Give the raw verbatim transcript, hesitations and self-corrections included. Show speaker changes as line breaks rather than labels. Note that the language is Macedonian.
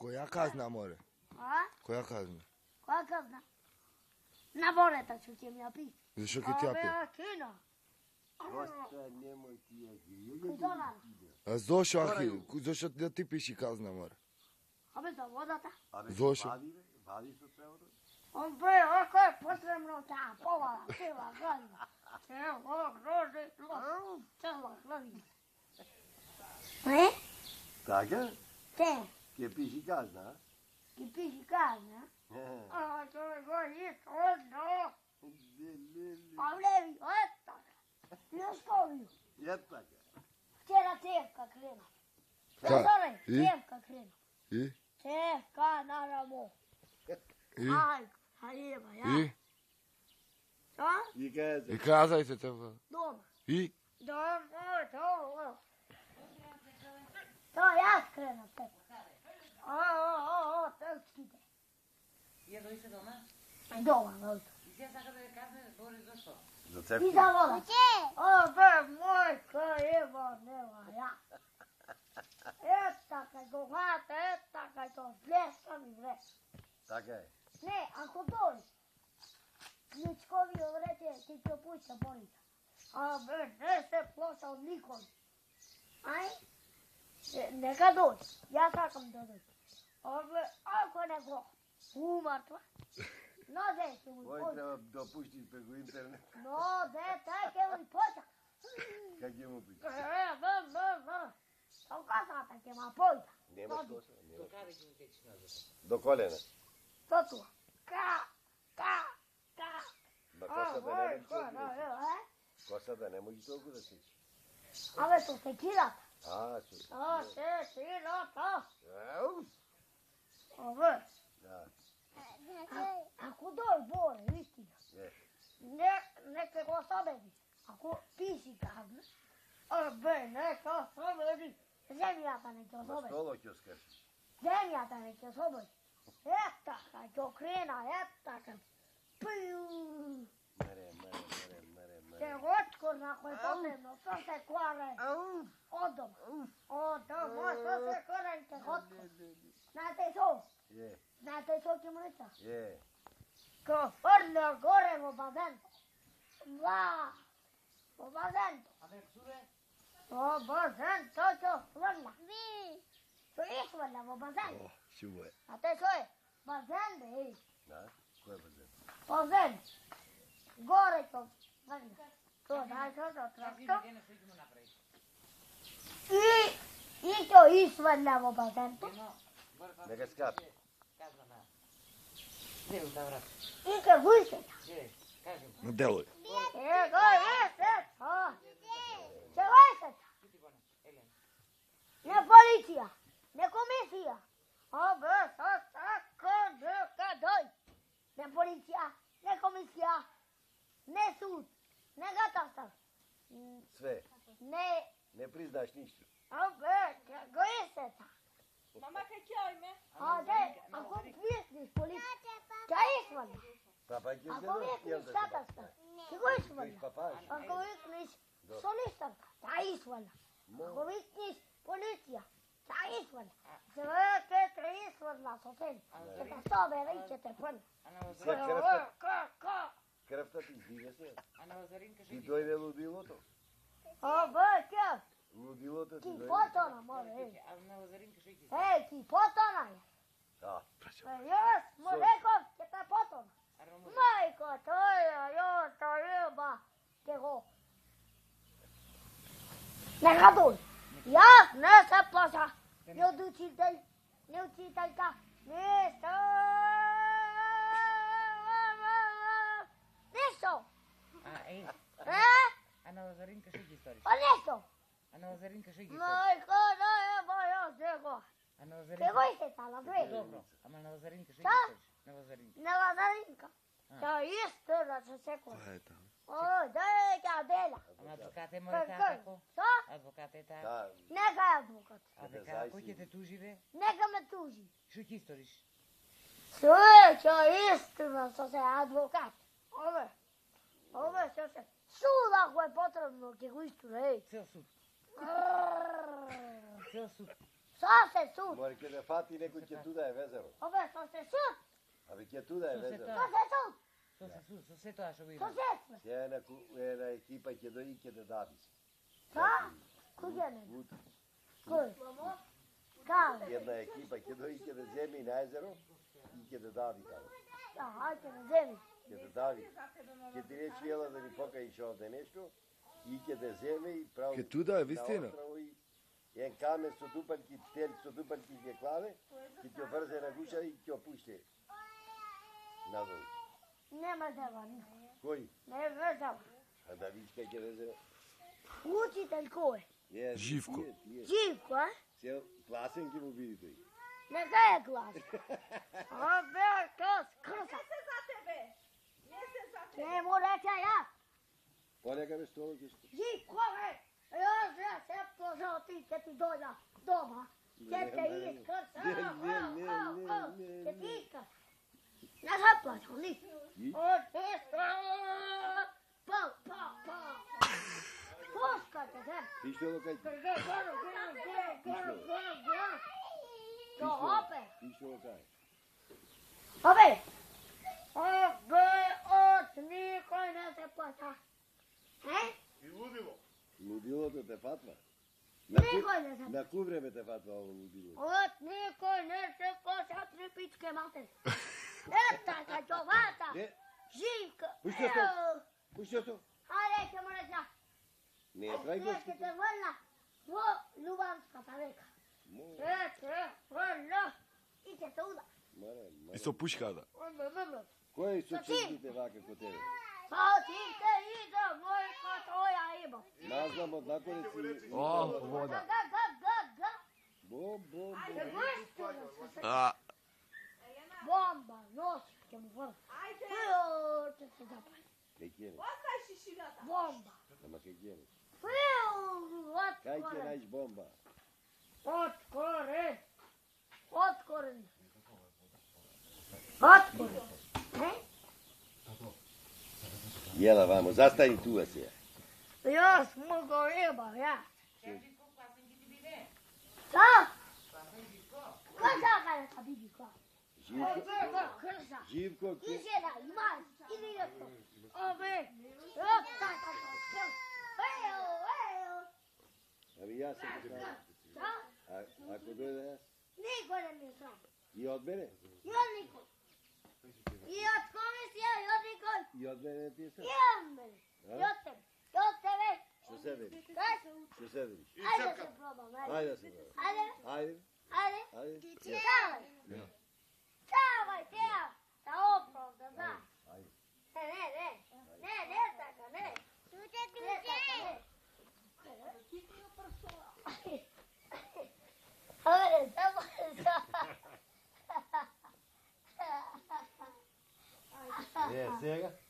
Koja kazna more?
A?
Koja kazna?
Koja kazna? Na boreta ću ti mi ja piti.
Zašto kad ti ja pijem?
A kina.
Dosta nemoj ti jaki.
Kuzona.
A zašto, ahi, zašto da ti piši kazna more?
A bez da vodata.
Zašto?
Vadi što treba da?
On bre, ako je potrebno ta povala, cijela gladina. Cijela gladina. Cijela gladina. Ne?
Така?
Te.
Ке пиши казна,
Ti piši kazna.
а?
A to je gori, odno.
Леле.
A vlevi, eto. Još koviju.
Е така.
Včera cevka krena.
Ka?
Zore,
I?
cevka krena.
I?
Cevka na ramo.
I?
Aj, hajeva, ja.
I?
Šta?
И каза.
I kazajte te.
Doma.
I?
Doma, to. To ja skrenem tebe. O, o, o, o, tečkite.
Я дойде дома
Doma, dojde.
и сега сака да я казне Бори защо.
За
I
цепки.
za voda. O, be, moj, kajeva, nema, ja. Eta, kaj go hvata, eta, kaj to zljeska mi vreš.
Така е.
Ne, ako dođe, ključkovi ovreće, ti će puća bolita. A be, ne se ploša od nikom. Aj? E, Neka dođe, ja sakam da dođe. A be, ako neko umrtva, no dete mu
Кой
poča.
трябва да пуштиш преко интернет?
No dete, ke mu poča.
Как ги му пишеш?
E, be, be, be. To kasata ke ma poča.
Немаш коса? Немаш.
Докаде ги утечеш назад.
До колена.
To tu. Ka, ka, ka.
Ба
A,
косата
moj,
не
ko,
може
no,
толкова да
no, e?
сиш. Косата не може толкова да сиш.
Ave to se kirata.
А, чу.
To se kirata.
Ау.
Ove.
Да.
Ako dođe bore, istina.
Е.
Ne, neke go sabedi. Ako pisi kazna, a be, neka sabedi. Zemljata neke
Ма
sabedi.
столо ќе скажеш.
Zemljata neke sabedi. Eta, kad to krena, eta, kad piju.
Мере, мере, мере, мере,
Se
мере.
otkor na koje potrebno, to se kvare
Ау.
odom. Odom, to se kvare te otkor. Znate to?
Е.
Znate to ti mu reći?
Е.
Ko frlja gore u bazen. Va, u bazen.
Абе, цуре,
U bazen, to to frlja. Vi. To je frlja u bazen.
O, šubo je.
A te to je bazen, be.
Да. Кој е базен?
Bazen. Gore to frlja. To daj to to
аз ги
traktor.
видя, што ќе му направиш.
I, i to isvrlja u bazen.
Едно, върха.
Нека скапи.
Казна на. Де го да врат.
I ke vujte.
Де, кажи му.
Deluj.
E, go je, se, a. Se vajte.
Ти ти бона, Елен.
Ne policija, ne komisija. A be, sa, tako, neka doj. Ne policija, ne komisija, ne sud, ne katastar.
Све.
Ne,
Не признаеш ништо.
a be, go je se ta.
Mama, kaj ćoj me?
A de, ako pjesniš policija, ja isvana.
Папа ќе
Ako
зедо.
vikniš katastar, ti go
Кој
isvana.
папаш?
Ako vikniš solistarka, ja isvana. Ako vikniš policija, ja isvana. Sve ke te isvana sa sen. Ke te sobe rećete pun.
А на
Се
Лазарин,
крвта,
Ka, ka.
крвта ти дига се.
а на Лазарин кажи
Ти
ги.
дојде лудилото.
A be, ke?
Лудилото ти
Ki
дојде.
potona more, ej.
А на Лазарин кажи ги.
Ej, ki potona je.
Да.
E, Jes, mu rekao, ke te potona.
А Роман,
Majko, to je, jo, to je, ba. Ke go. Neka dođe. Ja ne se plaša. Ne od učitelj, ne učiteljka, ništa. Ništa.
а ей,
E?
а на Лазарин кажи ги сториш.
Pa ništa.
А на Лазарин кажи ги сториш.
Majko, da je, ba, ja, nego.
А на Лазарин.
Nego je tala, bre.
Добро, ама на Лазарин кажи ги
Šta?
сториш. На Лазарин.
Ne Lazarinka. To je isto da se sekuje.
Koja je tamo?
O, da je Adela.
Ама адвокат е
Kaj,
моја
kaj?
тако.
Šta?
Адвокат е така.
Да.
Neka je advokat.
А
Тебе
дека,
зајси.
кој ќе те тужи бе?
Neka me tuži.
Што ќе сториш?
Sve će istina što se advokat. Ove, ove što se sud ako je potrebno, ke go istina, ej.
Цел суд.
Grrrr.
Цел суд.
Sa se sut.
Mori che ne fatti ne che tu dai vezero.
Ove, sa se sut.
Ave che tu dai
Sto se
vezero.
Sa se sut.
Sto se su, sto se to așa
Sa
uita.
se
Se è una è una equipa che do che de Davis.
Sa? Cu gene?
Gut.
Cu? Care?
Jedna ekipa che do che de Zemi na vezero i che de Davis.
Da, hajde na zemlji.
Che de Davis. Che ti reći jela da ni poka išao ovde nešto. I che de Zemi prav.
Che tu dai, vistina.
Jedan kamen su dupaljki, tel su dupaljki ke klave, ki ti obrze na guša i ti opušte. Nadol.
Nema zeva, niko.
Koji?
Ne vezava.
A da vidiš kaj je vezero?
Učitelj ko je?
Je,
Živko.
je, je.
Živko, a?
Cel klasen ki mu vidite.
Neka je glas. A be, klas, krsa.
Se za tebe. Este za tebe.
Ne mu reče ja.
Olha ga me stolo ke što.
Živko, je. Ja znam se pozao ti, će ti dođa doma. Će te iskrsa.
Ne, ne, ne, ne, ne,
Će ti
ne.
iskrsa. Ne zaplaćam, ni.
I?
O, sestra. Pa, pa, pa. Puškajte se.
Ti što lo kaj?
Gr, gr, gr, gr, gr, gr, gr, gr. To opet.
Ti što lo kaj?
Opet. Ove, od nikoj ne se plaća. E?
Ludilo to te fatva. Na ku,
Nikoj ne se
na ku vreme te fatva ovo ludilo?
Od nikoj ne se plaća tri pičke mater. Eta ka čovata.
Ne,
Živka.
Pusti to. pusti to.
Ajde, ćemo reći ja.
Ne, traj go.
Nećete vrla. Vo, ljubanska ta reka.
Mora,
Neće, vrla. Ićete uda.
mora, mora.
Isto puškada.
Vrla, vrla.
Koji su
Sa čim?
čistite vaka kod tebe?
Pa ti te ide, moj ko tvoja ima.
Nazvam od nakonici.
O,
Ga,
voda.
ga, ga, ga, ga.
Bo, bo, bo.
Ne gusto da se
A,
bomba, noć će mu vrla.
Ajde.
Fiu, će se zapali.
Kaj kjene?
Ostaj šiširata.
Bomba.
Ama kaj kjene?
Fiu,
Kaj će
otkoren.
naći bomba?
Otkoren. Otkoren. Otkoren. Ne?
Jela vamo, zastani tu vas je.
Ja smo go riba, ja. Da? Ko čaka da vidi ko?
Živko,
Ove, ga, krsa.
Živko,
Ti
ke...
se da imaš, ili je to? Ove, op, ta, ta, ta, krsa. Ejo, ejo.
Ali ja sam ti kažem.
Da?
A, ako dođe ja?
Niko ne mi je sam.
I od mene?
I od nikoj. I od komisije, i od nikoj.
I od mene ti je sad?
I od mene. I od tebe. I od tebe.
Što se vidiš?
Daj.
Što se vidiš?
Ajde da se probam, ajde.
Ajde da se dobro.
Ajde,
Ajde,
ajde.
ajde.
Čavaj. Čavaj, tija. Da opravo, da znaš.
Ajde.
Ne, ne, ne. Ne, ne tako, ne. Ne tako, ne. Ove, samo
Je, svega?